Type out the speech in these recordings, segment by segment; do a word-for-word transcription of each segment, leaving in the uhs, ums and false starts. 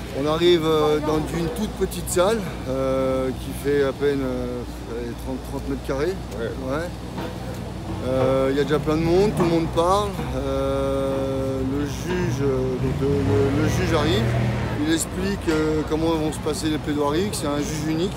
On arrive dans une toute petite salle euh, qui fait à peine euh, trente mètres carrés. Il ouais. ouais. euh, y a déjà plein de monde, tout le monde parle. Euh, le, juge, donc le, le, le juge arrive, il explique euh, comment vont se passer les plaidoiries, que c'est un juge unique.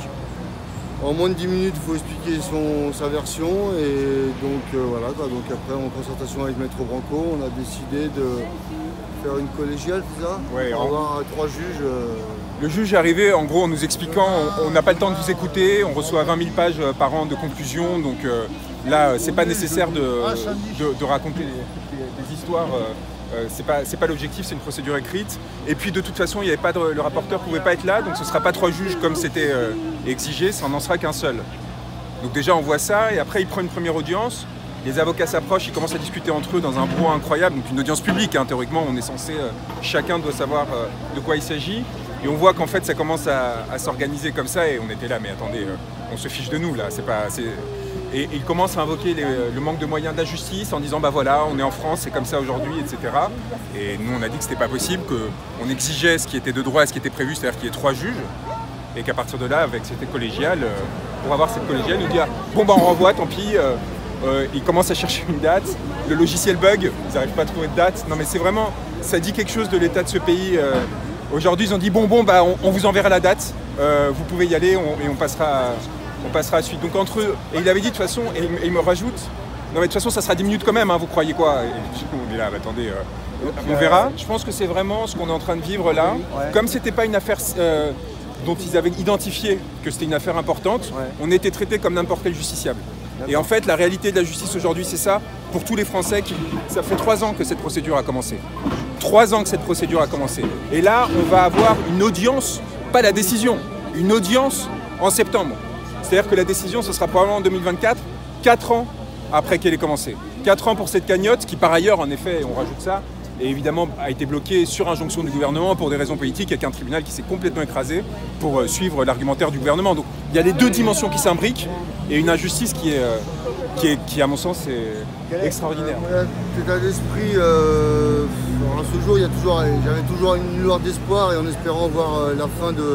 En moins de dix minutes, il faut expliquer son, sa version et donc euh, voilà. Quoi. Donc après, en concertation avec Maître Branco, on a décidé de faire une collégiale, c'est ça? Ouais, pour avoir euh, trois juges. Euh... Le juge est arrivé en gros en nous expliquant, on n'a pas le temps de vous écouter, on reçoit vingt mille pages par an de conclusion, donc euh, là, c'est pas nécessaire de, de, de raconter des, des, des histoires. Euh, Euh, c'est pas, c'est pas l'objectif, c'est une procédure écrite. Et puis de toute façon, il y avait pas de, le rapporteur ne pouvait pas être là, donc ce ne sera pas trois juges comme c'était euh, exigé, ça n'en sera qu'un seul. Donc déjà on voit ça, et après il prend une première audience, les avocats s'approchent, ils commencent à discuter entre eux dans un brouhaha incroyable, donc une audience publique, hein, théoriquement on est censé, euh, chacun doit savoir euh, de quoi il s'agit. Et on voit qu'en fait ça commence à, à s'organiser comme ça, et on était là, mais attendez, euh, on se fiche de nous là, c'est pas... c'est... Et il commence à invoquer les, le manque de moyens de la justice en disant bah voilà, on est en France, c'est comme ça aujourd'hui, et cetera. Et nous on a dit que c'était pas possible, qu'on exigeait ce qui était de droit et ce qui était prévu, c'est-à-dire qu'il y ait trois juges, et qu'à partir de là, avec cette collégiale, pour avoir cette collégiale, nous dire bon bah on renvoie, tant pis. Euh, euh, ils commencent à chercher une date, le logiciel bug, ils n'arrivent pas à trouver de date. Non mais c'est vraiment, ça dit quelque chose de l'état de ce pays. Euh, aujourd'hui ils ont dit bon bon bah on, on vous enverra la date, euh, vous pouvez y aller on, et on passera. À, On passera à la suite. Donc entre eux, et il avait dit de toute façon, et, et il me rajoute, non mais de toute façon ça sera dix minutes quand même, hein, vous croyez quoi? Et on est là, bah, attendez, euh, on verra. Je pense que c'est vraiment ce qu'on est en train de vivre là. Ouais. Comme c'était pas une affaire euh, dont ils avaient identifié que c'était une affaire importante, ouais. On était traité comme n'importe quel justiciable. Et en fait, la réalité de la justice aujourd'hui, c'est ça. Pour tous les Français, qui, ça fait trois ans que cette procédure a commencé. Trois ans que cette procédure a commencé. Et là, on va avoir une audience, pas la décision, une audience en septembre. C'est-à-dire que la décision, ce sera probablement en deux mille vingt-quatre, quatre ans après qu'elle ait commencé. quatre ans pour cette cagnotte, qui par ailleurs, en effet, on rajoute ça, et évidemment a été bloquée sur injonction du gouvernement pour des raisons politiques, avec un tribunal qui s'est complètement écrasé pour euh, suivre l'argumentaire du gouvernement. Donc il y a les deux dimensions qui s'imbriquent, et une injustice qui, est, euh, qui, est, qui à mon sens, est extraordinaire. Euh, cet état d'esprit, euh, à ce jour, il y a toujours, j'avais toujours une lueur d'espoir, et en espérant voir euh, la fin de...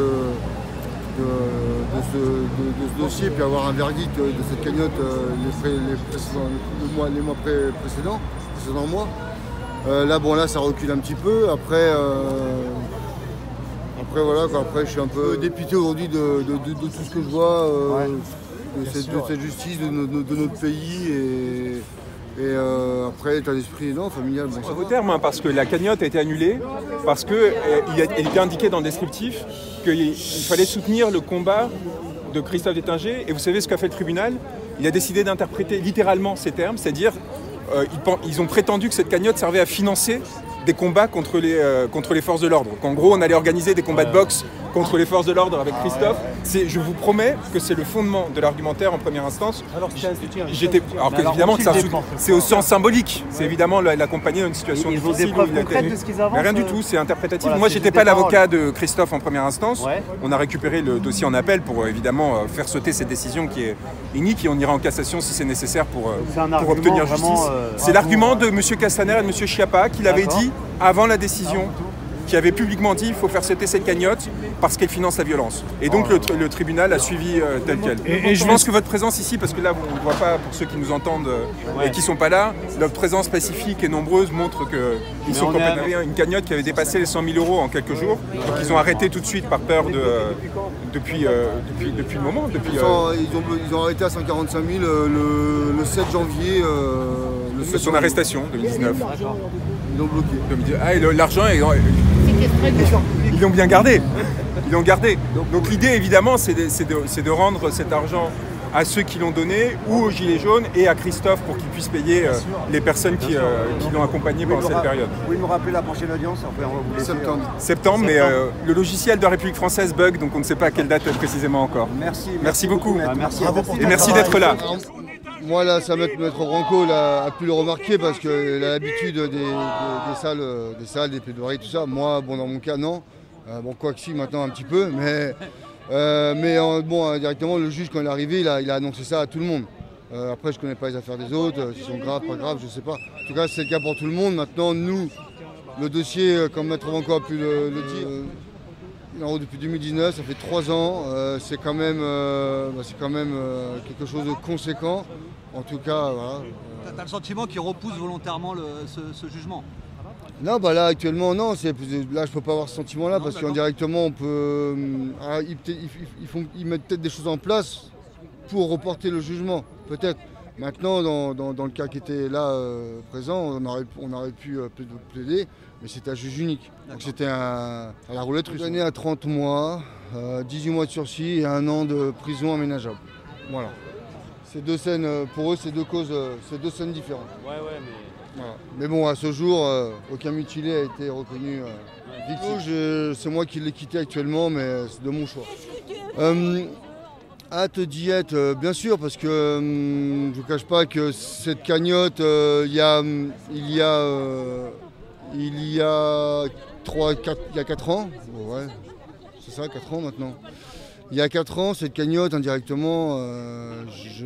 De, de, ce, de, de ce dossier, puis avoir un verdict de cette cagnotte euh, les, les, précédents, les mois, les mois pré précédents, précédents mois. Euh, là, bon, là, ça recule un petit peu. Après, euh, après voilà, quoi. Après, je suis un peu dépité aujourd'hui de, de, de, de tout ce que je vois, euh, ouais, de, cette, sûr, de cette justice, de, de, de notre pays. Et, Et euh, après, état d'esprit, non, familial. Bon, ça va. Au terme, hein, parce que la cagnotte a été annulée, parce qu'il euh, était indiqué dans le descriptif qu'il fallait soutenir le combat de Christophe Détinger. Et vous savez ce qu'a fait le tribunal? Il a décidé d'interpréter littéralement ces termes, c'est-à-dire euh, ils, ils ont prétendu que cette cagnotte servait à financer des combats contre les, euh, contre les forces de l'ordre. Qu'en gros, on allait organiser des combats de boxe contre les forces de l'ordre avec Christophe. Je vous promets que c'est le fondement de l'argumentaire en première instance. Alors, j'étais, alors que, évidemment, que c'est au sens symbolique. C'est évidemment l'accompagner dans une situation ils difficile. Ils ont des preuves concrètes de ce qu'ils avancent. Mais rien du tout, c'est interprétatif. Voilà, moi, j'étais pas l'avocat de Christophe en première instance. Ouais. On a récupéré le dossier en appel pour évidemment faire sauter cette décision qui est inique et on ira en cassation si c'est nécessaire pour, pour obtenir justice. Euh, c'est l'argument de M. Castaner et de M. Schiappa qui l'avait dit avant la décision, qui avait publiquement dit qu'il faut faire sauter cette cagnotte parce qu'elle finance la violence. Et donc le, le tribunal a suivi euh, tel quel. Et, et je pense que votre présence ici, parce que là on ne voit pas pour ceux qui nous entendent euh, ouais. et qui ne sont pas là, notre présence pacifique et nombreuse montre qu'ils sont complètement rien. Une cagnotte qui avait dépassé les cent mille euros en quelques jours. Donc ils ont arrêté tout de suite par peur de... Euh, depuis, euh, depuis, depuis le moment. Depuis, ils, sont, euh, ils, ont, ils ont arrêté à cent quarante-cinq mille euh, le, le sept janvier. Euh, le sept son arrestation, deux mille dix-neuf. Ils l'ont bloqué. Ah, l'argent, ils l'ont bien gardé. Ils l'ont gardé. Donc l'idée, évidemment, c'est de, de, de rendre cet argent à ceux qui l'ont donné ou aux Gilets jaunes et à Christophe pour qu'il puisse payer euh, les personnes qui, euh, qui l'ont accompagné pendant cette période. Vous pouvez me rappeler la prochaine audience? Après, on va vous laisser. Septembre. Septembre, mais euh, le logiciel de la République française bug, donc on ne sait pas à quelle date précisément encore. Merci. Merci, merci beaucoup. beaucoup. Ah, merci à vous. Et merci d'être là. Moi, là, ça Maître Branco là, a pu le remarquer parce qu'il a l'habitude des, des, des, salles, des salles, des plaidoiries, tout ça. Moi, bon, dans mon cas, non. Euh, bon, quoi que si, maintenant un petit peu, mais... Euh, mais euh, bon, directement, le juge, quand il est arrivé, il a, il a annoncé ça à tout le monde. Euh, après, je ne connais pas les affaires des autres, euh, s'ils sont graves, pas graves, je ne sais pas. En tout cas, c'est le cas pour tout le monde. Maintenant, nous, le dossier, comme Maître Branco a pu le, le dire, euh, Non, depuis deux mille dix-neuf, ça fait trois ans. Euh, c'est quand même, euh, bah, c'est quand même euh, quelque chose de conséquent. En tout cas, voilà. Tu as le sentiment qu'il repousse volontairement le, ce, ce jugement? Non, bah là actuellement non, c'est, là je peux pas avoir ce sentiment-là parce d'accord. qu'indirectement on peut, ah, ils, ils, ils, font, ils mettent peut-être des choses en place pour reporter le jugement, peut-être. Maintenant, dans, dans, dans le cas qui était là euh, présent, on aurait, on aurait pu euh, plaider, mais c'était un juge unique. Donc c'était à la roulette russe. Condamné à trente mois, euh, dix-huit mois de sursis et un an de prison aménageable. Voilà. C'est deux scènes, pour eux, c'est deux causes, c'est deux scènes différentes. Ouais, ouais, mais. Voilà. Mais bon, à ce jour, euh, aucun mutilé a été reconnu euh, victime. C'est moi qui l'ai quitté actuellement, mais c'est de mon choix. Euh, hâte d'y être, euh, bien sûr, parce que euh, je ne vous cache pas que cette cagnotte, euh, il y a, il y a, euh, il y a trois, quatre, il y a quatre ans, bon, ouais, c'est ça, quatre ans maintenant. Il y a quatre ans, cette cagnotte, indirectement, euh,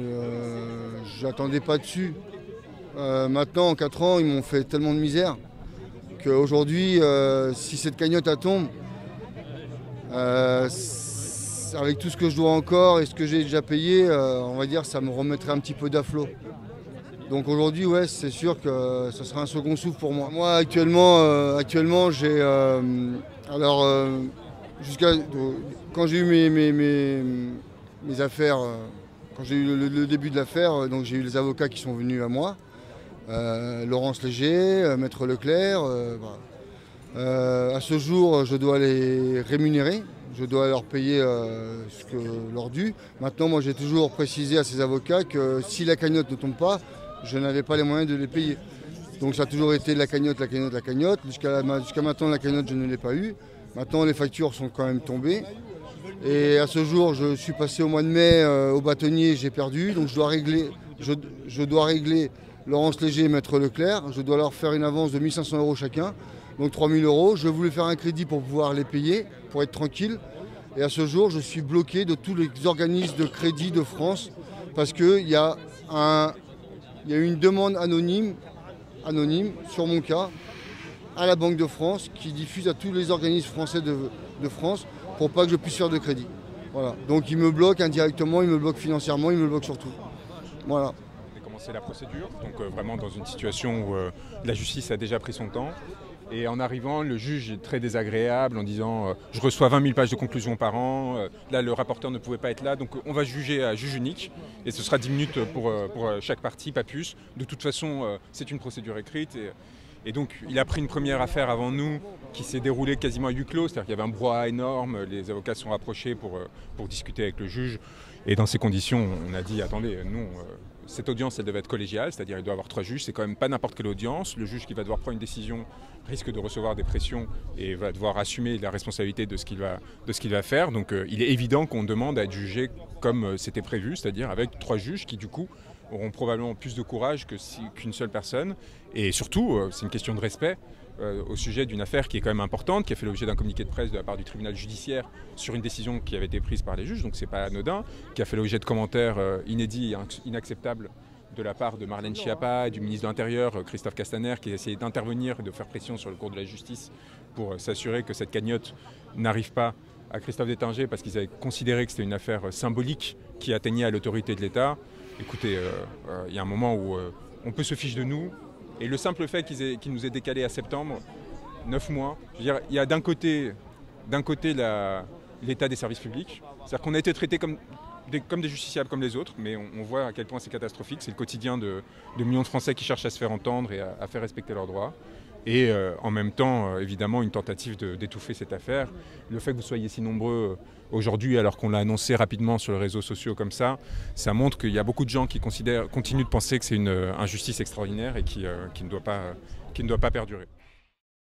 je n'attendais pas dessus. Euh, maintenant, en quatre ans, ils m'ont fait tellement de misère qu'aujourd'hui, euh, si cette cagnotte elle tombe, euh, avec tout ce que je dois encore et ce que j'ai déjà payé, euh, on va dire, ça me remettrait un petit peu d'afflot. Donc aujourd'hui, ouais, c'est sûr que ça sera un second souffle pour moi. Moi, actuellement, euh, actuellement, j'ai, euh, alors, euh, jusqu'à quand j'ai eu mes, mes, mes, mes affaires, euh, quand j'ai eu le, le début de l'affaire, donc j'ai eu les avocats qui sont venus à moi. Euh, Laurence Léger, euh, Maître Leclerc. Euh, voilà. euh, à ce jour, je dois les rémunérer, je dois leur payer euh, ce que leur dû. Maintenant, moi, j'ai toujours précisé à ces avocats que si la cagnotte ne tombe pas, je n'avais pas les moyens de les payer. Donc ça a toujours été la cagnotte, la cagnotte, la cagnotte. Jusqu'à jusqu'à maintenant, la cagnotte, je ne l'ai pas eue. Maintenant, les factures sont quand même tombées. Et à ce jour, je suis passé au mois de mai euh, au bâtonnier, j'ai perdu. Donc je dois régler, je, je dois régler Laurence Léger et Maître Leclerc. Je dois leur faire une avance de mille cinq cents euros chacun, donc trois mille euros. Je voulais faire un crédit pour pouvoir les payer, pour être tranquille. Et à ce jour, je suis bloqué de tous les organismes de crédit de France parce qu'il y a un, il y a une demande anonyme, anonyme sur mon cas à la Banque de France qui diffuse à tous les organismes français de, de France pour pas que je puisse faire de crédit. Voilà. Donc ils me bloquent indirectement, ils me bloquent financièrement, ils me bloquent surtout. Voilà. C'est la procédure, donc euh, vraiment dans une situation où euh, la justice a déjà pris son temps. Et en arrivant, le juge est très désagréable en disant euh, je reçois vingt mille pages de conclusion par an, euh, là le rapporteur ne pouvait pas être là, donc on va juger à juge unique et ce sera dix minutes pour, euh, pour chaque partie, pas plus. De toute façon, euh, c'est une procédure écrite. Et, et donc il a pris une première affaire avant nous qui s'est déroulée quasiment à huis clos, c'est-à-dire qu'il y avait un brouhaha énorme, les avocats se sont rapprochés pour, euh, pour discuter avec le juge. Et dans ces conditions, on a dit attendez, non. Euh, Cette audience, elle devait être collégiale, c'est-à-dire il doit y avoir trois juges, c'est quand même pas n'importe quelle audience. Le juge qui va devoir prendre une décision risque de recevoir des pressions et va devoir assumer la responsabilité de ce qu'il va, de ce qu'il va faire. Donc euh, il est évident qu'on demande à être jugé comme euh, c'était prévu, c'est-à-dire avec trois juges qui du coup auront probablement plus de courage que si, qu'une seule personne. Et surtout, euh, c'est une question de respect. Euh, au sujet d'une affaire qui est quand même importante, qui a fait l'objet d'un communiqué de presse de la part du tribunal judiciaire sur une décision qui avait été prise par les juges, donc c'est pas anodin, qui a fait l'objet de commentaires euh, inédits et inacceptables de la part de Marlène Schiappa et du ministre de l'Intérieur, euh, Christophe Castaner, qui a essayé d'intervenir et de faire pression sur le cours de la justice pour euh, s'assurer que cette cagnotte n'arrive pas à Christophe Détinger parce qu'ils avaient considéré que c'était une affaire euh, symbolique qui atteignait à l'autorité de l'État. Écoutez, il euh, euh, y a un moment où euh, on peut se fiche de nous. Et le simple fait qu'ils aient, qu'ils nous aient décalé à septembre, neuf mois, je veux dire, il y a d'un côté, d'un côté la, l'état des services publics, c'est-à-dire qu'on a été traités comme des, comme des justiciables comme les autres, mais on, on voit à quel point c'est catastrophique, c'est le quotidien de, de millions de Français qui cherchent à se faire entendre et à, à faire respecter leurs droits. Et euh, en même temps, euh, évidemment, une tentative de, d'étouffer cette affaire. Le fait que vous soyez si nombreux aujourd'hui, alors qu'on l'a annoncé rapidement sur les réseaux sociaux comme ça, ça montre qu'il y a beaucoup de gens qui considèrent, continuent de penser que c'est une injustice extraordinaire et qui, euh, qui ne doit pas, qui ne doit pas perdurer.